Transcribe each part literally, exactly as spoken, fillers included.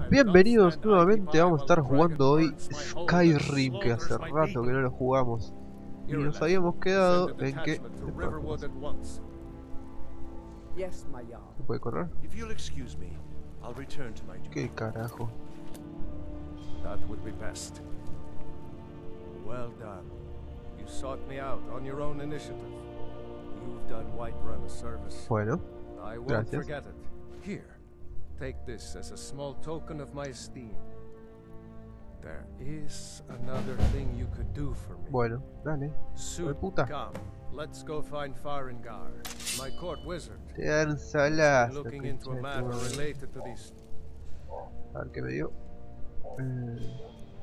Bienvenidos nuevamente, vamos a estar jugando hoy Skyrim, que hace rato que no lo jugamos. Y nos habíamos quedado en que... ¿Se puede correr? ¿Qué carajo? That would be best. Well done. You sought me out on your own initiative. You've done Whiterun a service. Bueno, I won't gracias. forget it. Here, take this as a small token of my esteem. There is another thing you could do for me. Bueno, dale. Soon, puta. come. Let's go find Farengar, my court wizard. Te dan He's salas. been looking into a matter related to these. A ver qué me dio. Eh...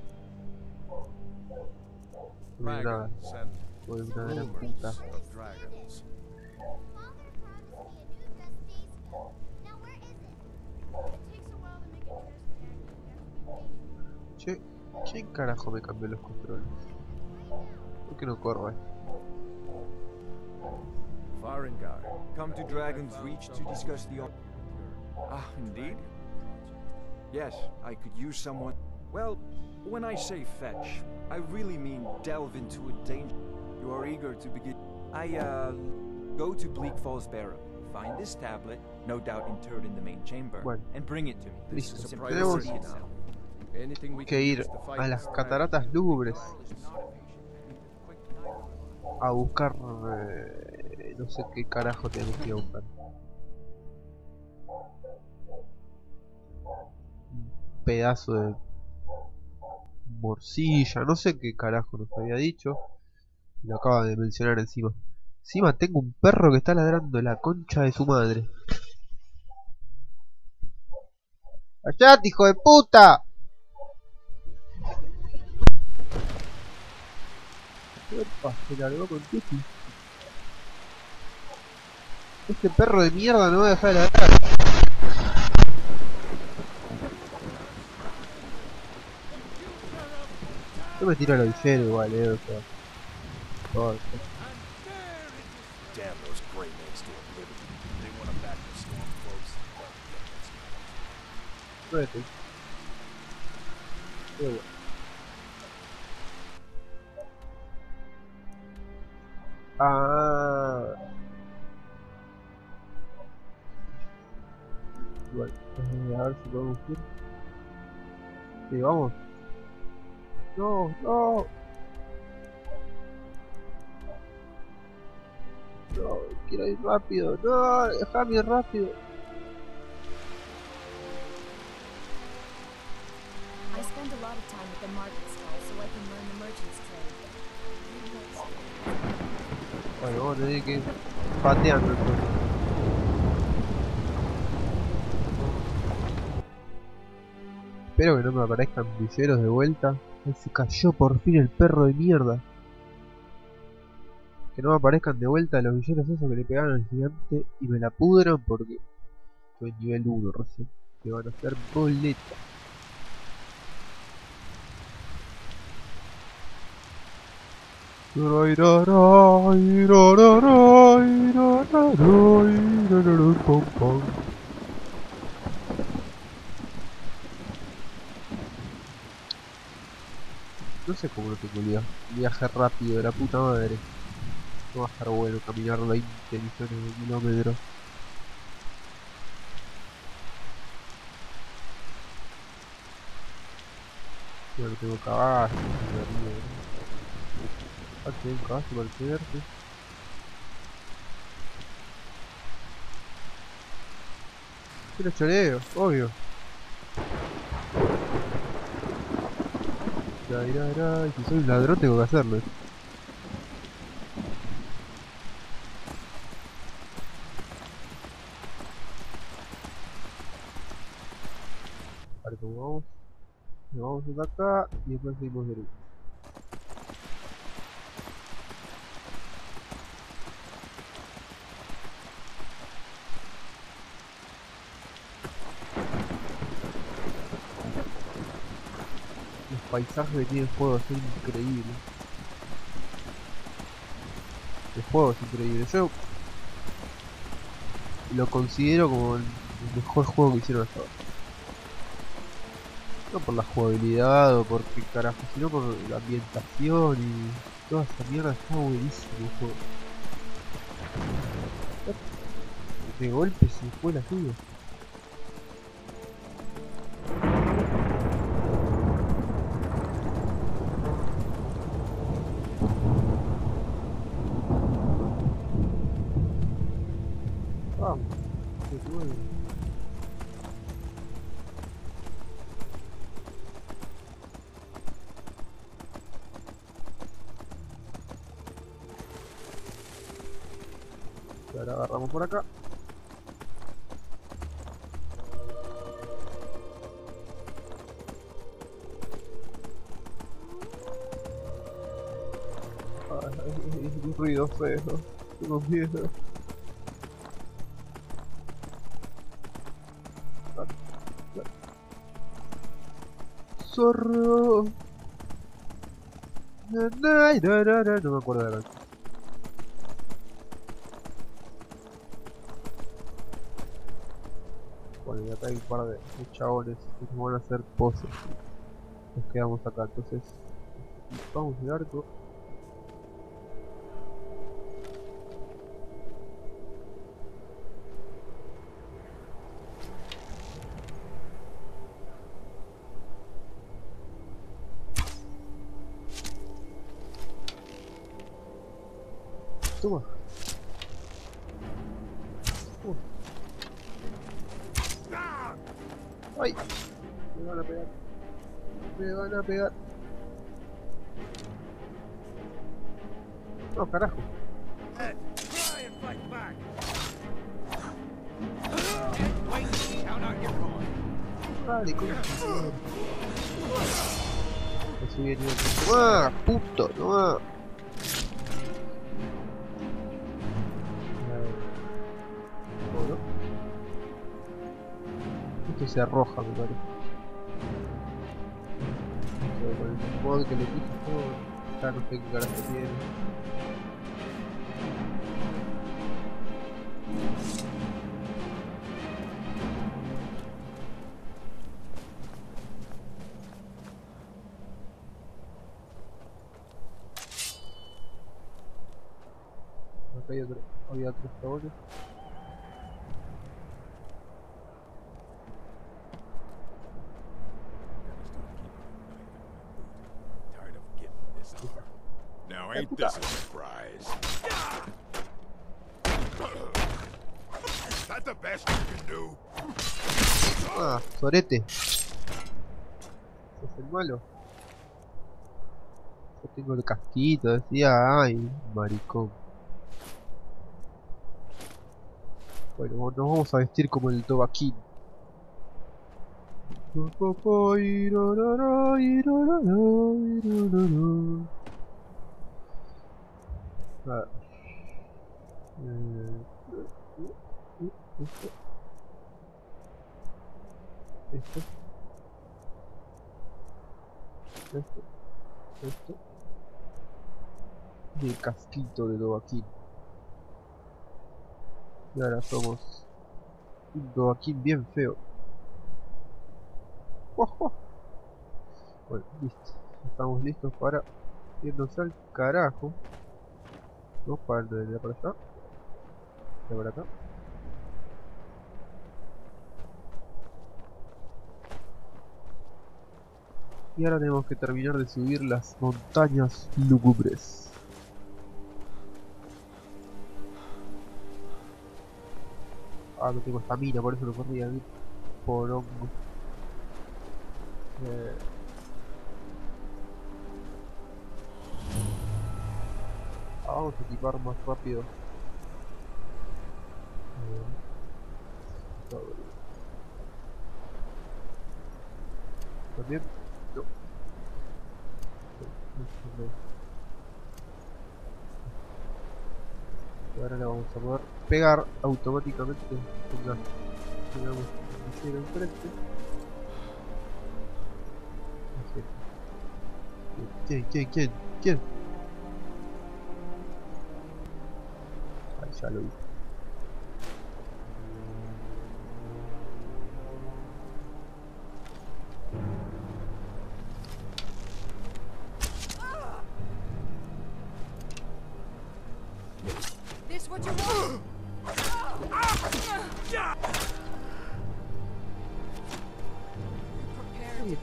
No hay nada. Dragons and Soy una gran rumors puta. of dragons. Che, ¿quién carajo me cambió los controles? ¿Por qué no corro, eh? Farengar. Come to Dragon's Reach to discuss the... Ah, indeed? Yes, I could use someone... Well, when I say fetch, I really mean delve into a danger. You are eager to begin... I, uh... Go to Bleak Falls Barrow, find this tablet, no doubt interred in the main chamber, Bueno. and bring it to me. This Listo. is a Tenemos priority itself. Anything we que can ir use to fight a las this cataratas lúgubres a buscar... Eh, no sé qué carajo tenemos que ir a buscar. Un pedazo de morcilla, no sé qué carajo nos había dicho. Lo acaba de mencionar encima. Encima tengo un perro que está ladrando la concha de su madre. ¡Allá, hijo de puta! Opa, se largó con Tuti. Este perro de mierda no va a dejar de ladrar. Yo me tiro al villero igual, eh, o sea. Todo. Damn those Grey Men Storm Liberty. They want to back the storm close. Vete. Qué bueno. Ah. Igual, eh, a ver si podemos ir. Sí, vamos. No, no. No, quiero ir rápido. No, déjame ir rápido. I spend a lot of time at the market stall so I can learn the merchant's trade. Bueno, vamos a tener que ir pateando entonces. Espero que no me aparezcan villeros de vuelta. Ahí se cayó por fin el perro de mierda. Que no me aparezcan de vuelta los villeros esos que le pegaron al gigante y me la pudran porque estoy en nivel uno recién. Que van a hacer boleta. No sé cómo no tengo el viaje rápido de la puta madre. No va a estar bueno caminar veinte millones de kilómetros. Yo no tengo caballo. Ah, tengo un caballo para pegarte. Quiero choreo, obvio. Ya, irá, irá. Y si soy un ladrón tengo que hacerlo. Vale, como vamos. Nos vamos hasta acá y después seguimos derecho. Los paisajes que tiene el juego son increíbles. El juego es increíble. Yo lo considero como el mejor juego que hicieron hasta ahora. No por la jugabilidad o por qué carajo, sino por la ambientación y toda esta mierda. Está buenísimo el juego. De golpe se fue la tuya. Vamos, qué bueno. Ahora agarramos por acá. Ay, un ruido feo. Tengo miedo. Zorro. Na, na, na, na, na. No me acuerdo de la canción. Bueno, y acá hay un par de, de chabones que nos van a hacer poses. Nos quedamos acá, entonces vamos el arco. Toma. Uh. Ay, me van a pegar. Me van a pegar. No, carajo. Ed, try and fight back. Dale, coño. Me subí el nivel. ¡Ah, puto! ¡No! Bueno. Esto se arroja, me parece. Con el mod que le puse todo. Ya no sé qué carajo tiene. Acá hay otro, había otros chabones. Tired of getting this far. Now ain't this a surprise? Is that the best you can do? Ah, sorete. Ese es el malo. Yo tengo el casquito, decía, ay, maricón. Bueno, nos vamos a vestir como el Tobaquín. A ver. Eh, esto. Esto. Esto. Esto. Y el casquito de Tobaquín. Y ahora somos un Tobaquín bien feo. ¡Ojo! Bueno, listo. Estamos listos para irnos al carajo. No, para de allá para allá. De por acá. Y ahora tenemos que terminar de subir las montañas lúgubres. Ah, no tengo estamina, por eso no corría. Porongo. Eh... Ah, vamos a equipar más rápido. Eh... ¿También? No. Y ahora le vamos a poder pegar automáticamente. Tenga, tengamos un visero enfrente. ¿Quién? ¿Quién? ¿Quién? ¿Quién? Ahí ya lo vi.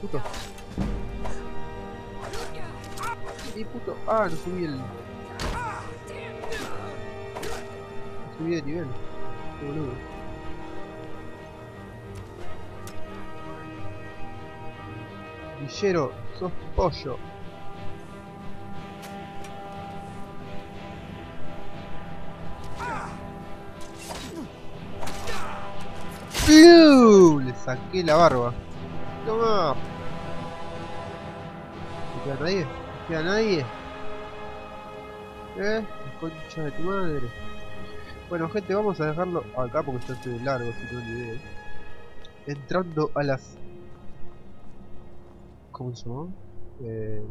puto. Vení, puto. Ah, no subí el... No subí de nivel. Qué boludo. Villero, sos pollo. ¡Piu! Le saqué la barba. Toma. ¿No queda nadie? ¿No queda nadie? ¿Eh? La concha de tu madre. Bueno, gente, vamos a dejarlo acá porque está muy largo, si no ni idea. Entrando a las... ¿Cómo se llamaba? Eh...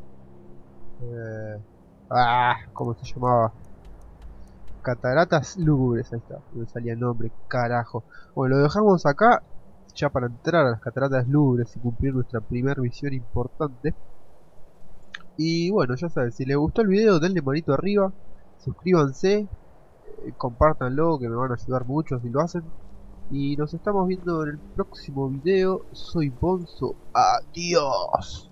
Eh... Ah, ¿cómo se llamaba? Cataratas lúgubres, ahí está, me salía el nombre, carajo. Bueno, lo dejamos acá, ya para entrar a las cataratas lúgubres y cumplir nuestra primera misión importante. Y bueno, ya saben, si les gustó el video, denle manito arriba, suscríbanse, eh, compártanlo, que me van a ayudar mucho si lo hacen. Y nos estamos viendo en el próximo video. Soy Bonzo, adiós.